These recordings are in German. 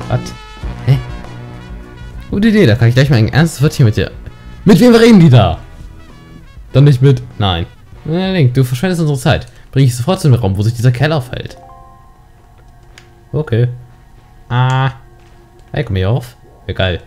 Was? Hä? Gute Idee, da kann ich gleich mal ein ernstes Wörtchen mit dir. Mit wem reden die da? Dann nicht mit. Nein. Link, du verschwendest unsere Zeit. Bring ich sofort zu dem Raum, wo sich dieser Kerl aufhält. Okay. Ah. Hey, komm hier auf. Ja, geil.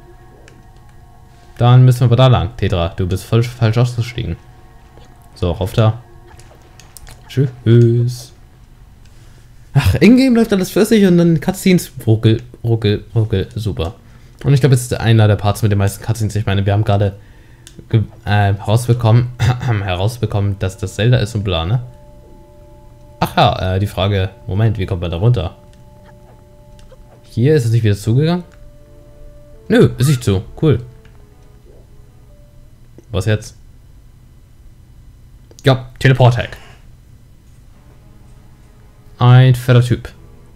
Dann müssen wir aber da lang. Tetra, du bist voll falsch ausgestiegen. So, rauf da. Tschüss. Ach, in-game läuft alles flüssig und dann Cutscenes. Ruckel, ruckel, ruckel. Super. Und ich glaube, jetzt ist einer der Parts mit den meisten Cutscenes. Ich meine, wir haben gerade herausbekommen, dass das Zelda ist und bla, ne? Ach ja, die Frage. Moment, wie kommt man da runter? Hier ist es nicht wieder zugegangen? Nö, ist nicht zu. Cool. Was jetzt? Ja, Teleport-Hack. Ein fetter Typ.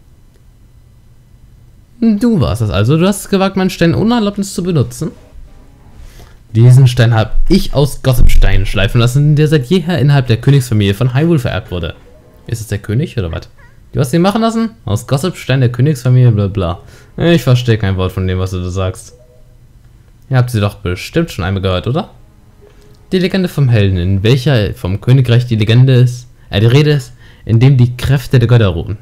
Du warst das also. Du hast es gewagt, meinen Stein ohne Erlaubnis zu benutzen. Diesen Stein habe ich aus Gossipstein schleifen lassen, der seit jeher innerhalb der Königsfamilie von Hyrule vererbt wurde. Ist es der König oder was? Du hast ihn machen lassen? Aus Gossipstein der Königsfamilie, bla bla. Ich verstehe kein Wort von dem, was du da sagst. Ihr habt sie doch bestimmt schon einmal gehört, oder? Die Legende vom Helden, in welcher vom Königreich die Legende ist, die Rede ist, in dem die Kräfte der Götter ruhen.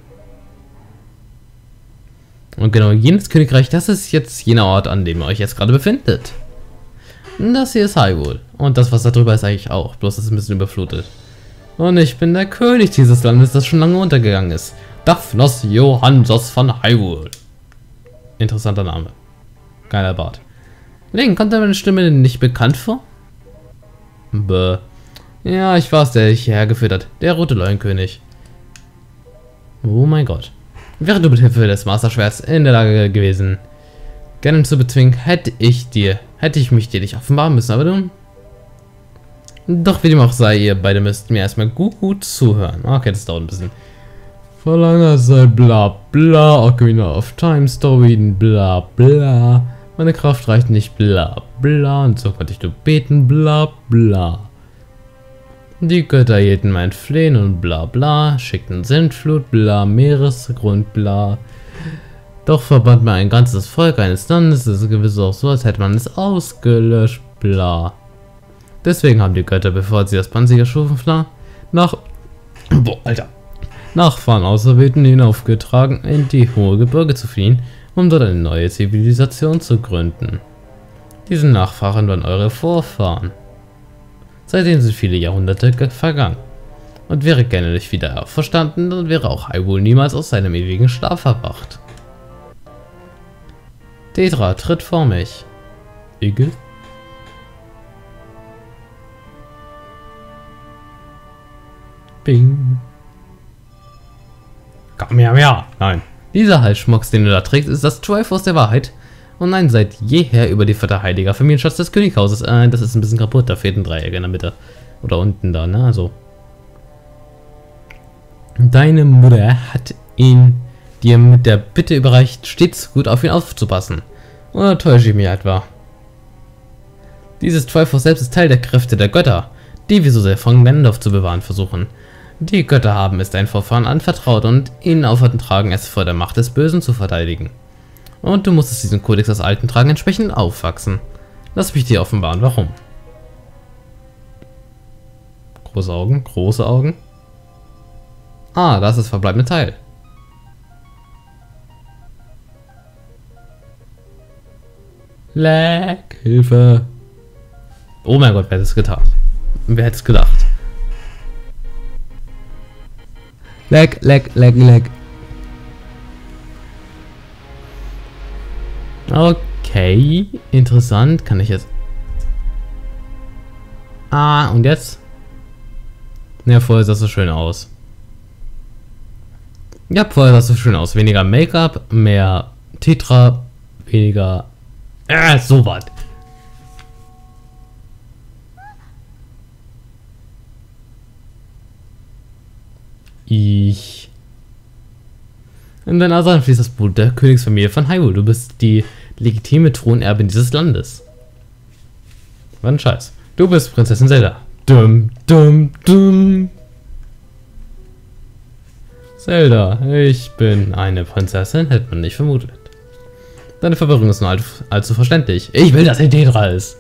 Und genau jenes Königreich, das ist jetzt jener Ort, an dem ihr euch jetzt gerade befindet. Das hier ist Hyrule. Und das, was da drüber ist, eigentlich auch. Bloß ist es ein bisschen überflutet. Und ich bin der König dieses Landes, das schon lange untergegangen ist. Daphnos Johansos von Hyrule. Interessanter Name. Geiler Bart. Link, kommt deine Stimme denn nicht bekannt vor? Bäh. Ja, ich war's, der dich hierher geführt hat. Der rote Leuenkönig. Oh mein Gott. Wäre du mit Hilfe des Masterschwerts in der Lage gewesen, Ganon zu bezwingen, hätte ich mich dir nicht offenbaren müssen, aber du... Doch wie dem auch sei, ihr beide müsst mir erstmal gut zuhören. Okay, das dauert ein bisschen. Vor langer Zeit, bla bla, Ocarina of Time, Story, bla bla. Meine Kraft reicht nicht, bla bla, und so konnte ich nur beten, bla bla. Die Götter hielten mein Flehen und bla bla, schickten Sintflut, bla, Meeresgrund, bla. Doch verband man ein ganzes Volk eines Landes, das ist gewiss auch so, als hätte man es ausgelöscht, bla. Deswegen haben die Götter, bevor sie das Panzer erschufen, Nachfahren auserwählten, hinaufgetragen, in die hohe Gebirge zu fliehen, um dort eine neue Zivilisation zu gründen. Diese Nachfahren waren eure Vorfahren. Seitdem sind viele Jahrhunderte vergangen. Und wäre Ganon nicht wieder auferstanden, dann wäre auch Hyrule niemals aus seinem ewigen Schlaf erwacht. Tetra, tritt vor mich. Igel? Bing. Kamehameha. Nein. Dieser Halsschmucks, den du da trägst, ist das Triforce der Wahrheit. Und ein seit jeher überlieferter heiliger Familienschatz des Königshauses. Das ist ein bisschen kaputt, da fehlt ein Dreieck in der Mitte. Oder unten da, ne? Also. Deine Mutter hat ihn dir mit der Bitte überreicht, stets gut auf ihn aufzupassen. Oder täusche ich mich etwa? Dieses Triforce selbst ist Teil der Kräfte der Götter, die wir so sehr von Gandalf zu bewahren versuchen. Die Götter haben es deinen Vorfahren anvertraut und ihnen aufertragen, es vor der Macht des Bösen zu verteidigen. Und du musstest diesen Kodex aus Alten tragen, entsprechend aufwachsen. Lass mich dir offenbaren, warum. Große Augen, große Augen. Ah, das ist das verbleibende Teil. Leck, Hilfe. Oh mein Gott, wer hätte es getan? Wer hätte es gedacht? Leck, leck, leck, leck. Okay, interessant. Kann ich jetzt... Ah, und jetzt? Ja, vorher sah es so schön aus. Ja, vorher sah es so schön aus. Weniger Make-up, mehr Tetra, weniger... so was. In deiner Adern fließt das Blut der Königsfamilie von Hyrule. Du bist die legitime Thronerbin dieses Landes. Was ein Scheiß. Du bist Prinzessin Zelda. Dum, dum, dum. Zelda, ich bin eine Prinzessin, hätte man nicht vermutet. Deine Verwirrung ist nur allzu verständlich. Ich will, dass er Tetra ist.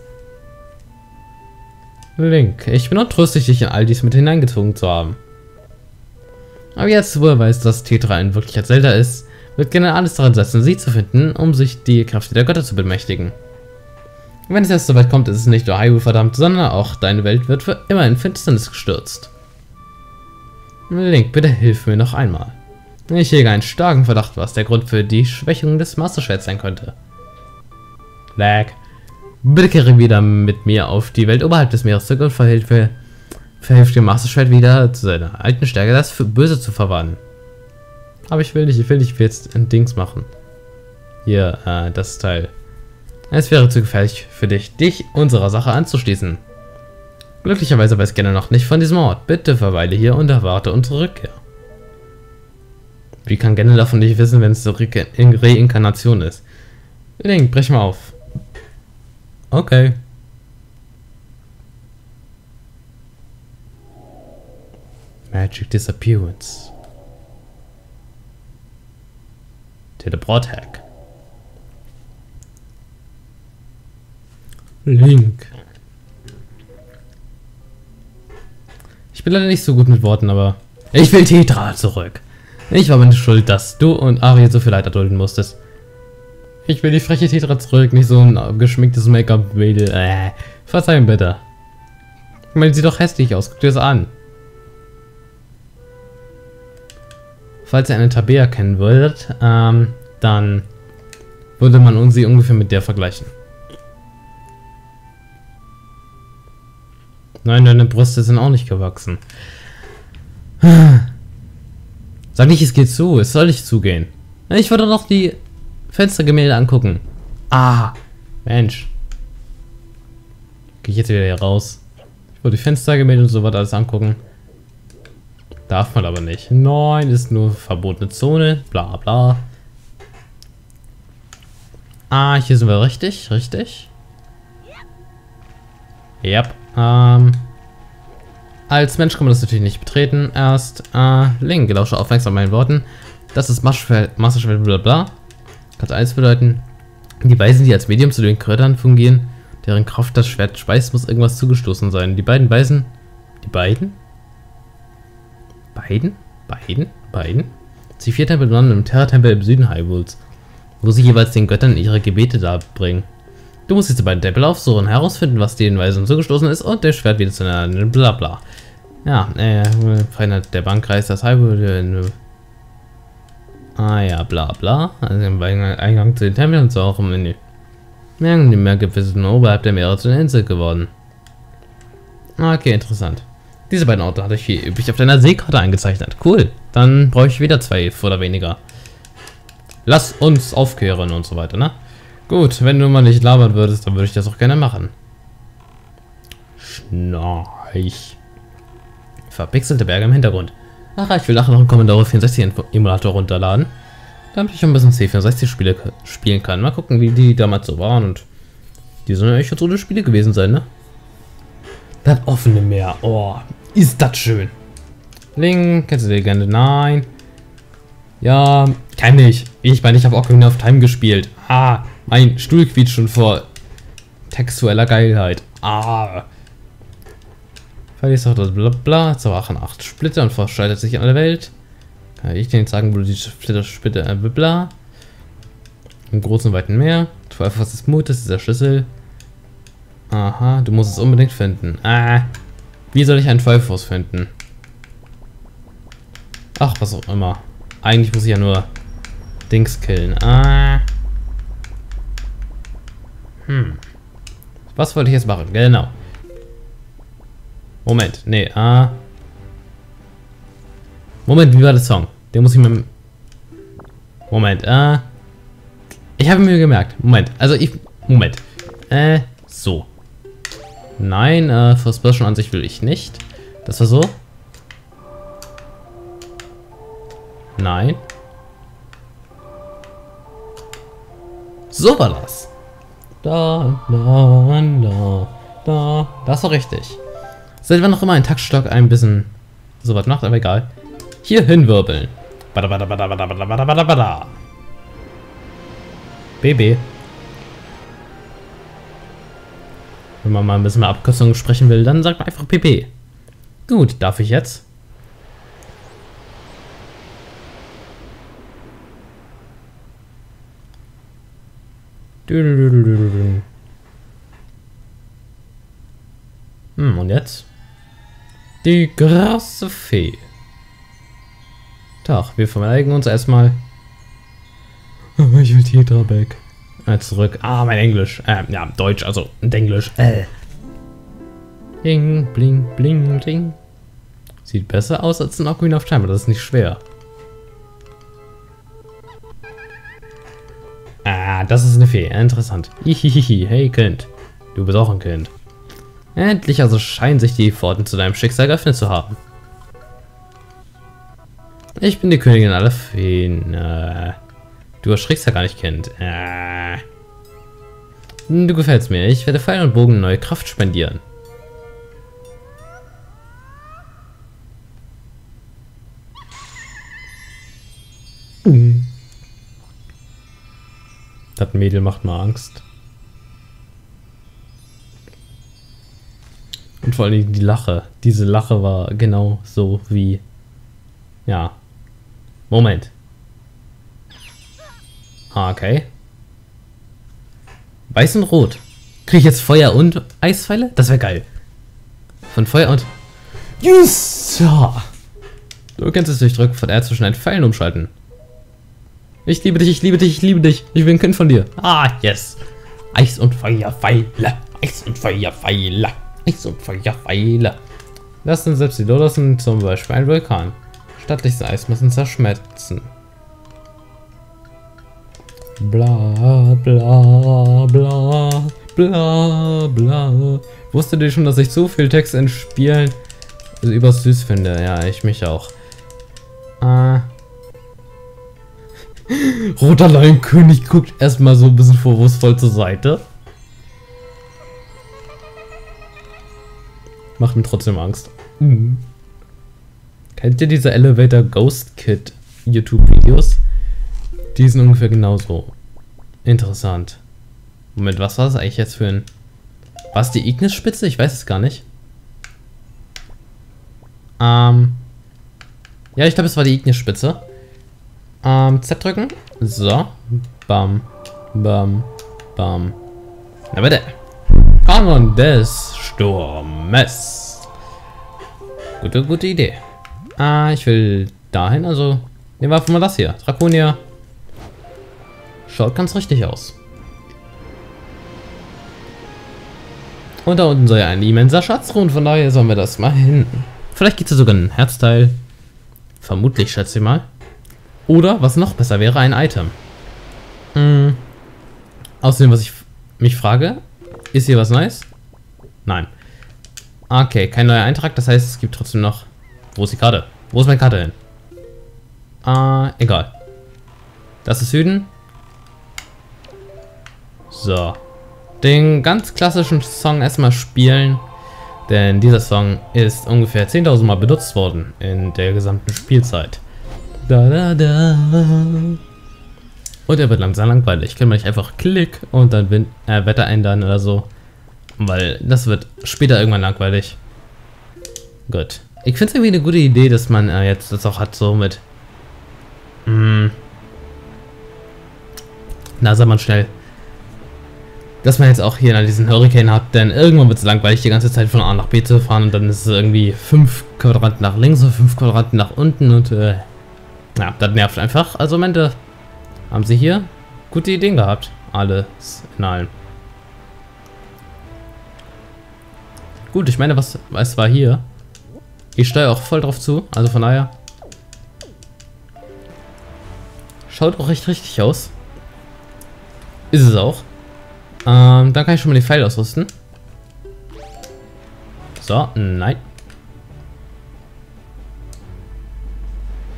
Link, ich bin untröstlich, dich in all dies mit hineingezogen zu haben. Aber jetzt, wo er weiß, dass Tetra in Wirklichkeit Zelda ist, wird gerne alles daran setzen, sie zu finden, um sich die Kräfte der Götter zu bemächtigen. Wenn es erst so weit kommt, ist es nicht nur Hyrule verdammt, sondern auch deine Welt wird für immer in Finsternis gestürzt. Link, bitte hilf mir noch einmal. Ich hege einen starken Verdacht, was der Grund für die Schwächung des Master Schwerts sein könnte. Lag. Bitte kehre wieder mit mir auf die Welt oberhalb des Meeres zurück und verhilft dem Master Schwert wieder zu seiner alten Stärke, das für Böse zu verwandeln. Aber ich will nicht jetzt ein Dings machen. Hier, das Teil. Es wäre zu gefährlich für dich unserer Sache anzuschließen. Glücklicherweise weiß Ganon noch nicht von diesem Ort. Bitte verweile hier und erwarte unsere Rückkehr. Wie kann Ganon davon nicht wissen, wenn es so Reinkarnation ist? Link, brech mal auf. Okay. Magic Disappearance. Teleport Hack. Link. Ich bin leider nicht so gut mit Worten, aber ich will Tetra zurück. Ich war meine Schuld, dass du und Ari so viel Leid erdulden musstest. Ich will die freche Tetra zurück, nicht so ein geschminktes Make-up-Mädel. Verzeihung bitte. Ich meine, sieht doch hässlich aus. Guck dir das an. Falls ihr eine Tabea kennen würdet, dann würde man sie ungefähr mit der vergleichen. Nein, deine Brüste sind auch nicht gewachsen. Sag nicht, es geht zu. Es soll nicht zugehen. Ich wollte noch die Fenstergemälde angucken. Ah, Mensch. Gehe ich jetzt wieder hier raus. Ich wollte die Fenstergemälde und so weiter alles angucken. Darf man aber nicht. Nein, ist nur verbotene Zone. Bla bla. Ah, hier sind wir richtig. Richtig. Yep. Als Mensch kann man das natürlich nicht betreten. Erst, Link, lausche aufmerksam meinen Worten. Das ist Master Schwert, bla bla. Kann eins bedeuten. Die Weisen, die als Medium zu den Kräutern fungieren, deren Kraft das Schwert speist, muss irgendwas zugestoßen sein. Die beiden Weisen. Die beiden? Beiden? Sie 4 Tempel benannt im Terra-Tempel im Süden Hyrules, wo sie jeweils den Göttern ihre Gebete darbringen. Du musst diese beiden Tempel aufsuchen, herausfinden, was den Weisen zugestoßen ist und das Schwert wieder zu nennen, bla bla. Ja, verändert der Bankkreis das Hyrule. Ah ja, bla bla. Also im Eingang zu den Tempeln und so auch im Menü. Die Meergipfel sind oberhalb der Meere zu einer Insel geworden. Okay, interessant. Diese beiden Orte hatte ich hier üblich auf deiner Seekarte eingezeichnet. Cool. Dann brauche ich wieder 2 oder weniger. Lass uns aufkehren und so weiter, ne? Gut, wenn du mal nicht labern würdest, dann würde ich das auch gerne machen. Schnarch. Verpixelte Berge im Hintergrund. Ach, ich will nachher noch einen Commodore 64 Emulator runterladen, damit ich ein bisschen C64 Spiele spielen kann. Mal gucken, wie die damals so waren, und die sollen ja echt so eine Spiele gewesen sein, ne? Das offene Meer. Oh, ist das schön. Link, kennst du die Legende? Nein. Ja, kenn ich. Ich meine, ich habe Ocarina of Time gespielt. Ah, mein Stuhl quietscht schon vor textueller Geilheit. Ah. Verliest auch das Blabla, zerbrachen 8 Splitter und verschaltet sich an der Welt. Kann ich dir nicht sagen, wo du die Splitter Blabla. Im großen weiten Meer. 12 was ist Mut, das ist der Schlüssel. Aha, du musst es unbedingt finden. Ah, wie soll ich einen Pfeiffuß finden? Ach, was auch immer. Eigentlich muss ich ja nur Dings killen. Ah. Was wollte ich jetzt machen? Genau. Moment, nee, Moment, wie war der Song? Den muss ich mir... Moment, ich habe mir gemerkt. Moment, also Moment. So. Nein, First Person an sich will ich nicht. Das war so. Nein. So war das. Da. Das war richtig. Seit wann noch immer ein Taktstock ein bisschen so was macht, aber egal. Hier hinwirbeln. BB. Wenn man mal ein bisschen mehr Abkürzungen sprechen will, dann sagt man einfach PP. Gut, darf ich jetzt? Und jetzt? Die große Fee. Tag, wir verweigern uns erstmal. Ich will Tetrapack. Zurück. Mein Englisch. Ja, Deutsch, also Englisch. Bling, bling, bling, bling. Sieht besser aus als ein Ocarina of Time, aber das ist nicht schwer. Das ist eine Fee. Interessant. Hihihihi. Hey, Kind. Du bist auch ein Kind. Endlich also scheinen sich die Pforten zu deinem Schicksal geöffnet zu haben. Ich bin die Königin aller Feen. Du erschrickst ja gar nicht, Kind. Du gefällst mir. Ich werde Pfeil und Bogen neue Kraft spendieren. Das Mädel macht mal Angst. Und vor allem die Lache. Diese Lache war genau so wie... Ja. Moment. Okay. Weiß und Rot. Kriege ich jetzt Feuer und Eispfeile? Das wäre geil. Von Feuer und... Yes! Ja. Du kannst es durch Drücken von R zwischen einen Pfeilen umschalten. Ich liebe dich, ich liebe dich, ich liebe dich. Ich will ein Kind von dir. Yes. Eis und Feuerpfeile. Eis und Feuerpfeile. Eis und Feuerpfeile. Das sind selbst die Lodossen zum Beispiel ein Vulkan. Stattliches Eismassen zerschmelzen. Bla bla bla bla bla. Wusstet ihr schon, dass ich zu viel Text in Spielen übers süß finde? Ja, ich mich auch. Roter Lionkönig guckt erstmal so ein bisschen vorwurfsvoll zur Seite. Macht mir trotzdem Angst. Kennt ihr diese Elevator Ghost Kid YouTube-Videos? Die sind ungefähr genauso. Interessant. Moment, was war das eigentlich jetzt für ein... War es die Ignis-Spitze? Ich weiß es gar nicht. Ja, ich glaube, es war die Ignis-Spitze. Z drücken. So. Bam. Bam. Bam. Na bitte. Kanon des Sturmes. Gute Idee. Ich will dahin, also... Nehmen wir einfach mal das hier. Draconia. Schaut ganz richtig aus. Und da unten soll ja ein immenser Schatz ruhen, von daher sollen wir das mal hin. Vielleicht gibt es sogar ein Herzteil. Vermutlich, schätze ich mal. Oder, was noch besser wäre, ein Item. Außerdem, was ich mich frage, ist hier was Neues? Nein. Okay, kein neuer Eintrag, das heißt, es gibt trotzdem noch... Wo ist die Karte? Wo ist meine Karte hin? Egal. Das ist Süden. So. Den ganz klassischen Song erstmal spielen. Denn dieser Song ist ungefähr 10.000 Mal benutzt worden in der gesamten Spielzeit. Da, da, da. Und er wird langsam langweilig. Können wir nicht einfach Klick und dann Wetter ändern oder so. Weil das wird später irgendwann langweilig. Gut. Ich finde es irgendwie eine gute Idee, dass man jetzt das auch hat, so mit... Na, sag mal schnell. Dass man jetzt auch hier diesen Hurricane hat, denn irgendwann wird es langweilig, die ganze Zeit von A nach B zu fahren und dann ist es irgendwie 5 Quadranten nach links und 5 Quadranten nach unten und ja, das nervt einfach. Also am Ende haben sie hier gute Ideen gehabt. Alles in allem. Gut, ich meine, was war hier? Ich steuere auch voll drauf zu, also von daher. Schaut auch recht richtig aus. Ist es auch. Dann kann ich schon mal die Pfeile ausrüsten. So, nein.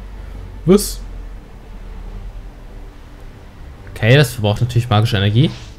Was? Okay, das verbraucht natürlich magische Energie.